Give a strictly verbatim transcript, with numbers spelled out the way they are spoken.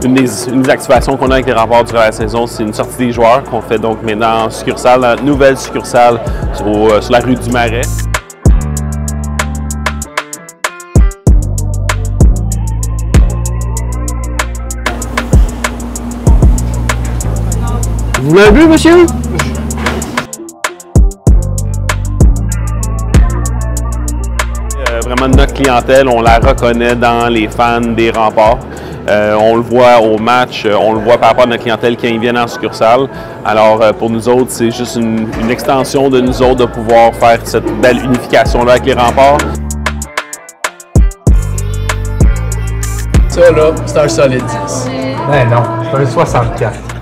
une des, une des activations qu'on a avec les remparts durant la saison, c'est une sortie des joueurs qu'on fait donc maintenant en succursale, dans notre nouvelle succursale sur, euh, sur la rue du Marais. Vous l'avez vu, monsieur? Euh, vraiment, notre clientèle, on la reconnaît dans les fans des remparts. Euh, on le voit au match, on le voit par rapport à notre clientèle qui vient en succursale. Alors, euh, pour nous autres, c'est juste une, une extension de nous autres de pouvoir faire cette belle unification-là avec les remparts. Ça, là, c'est un solide dix. Ben non, c'est un soixante-quatre.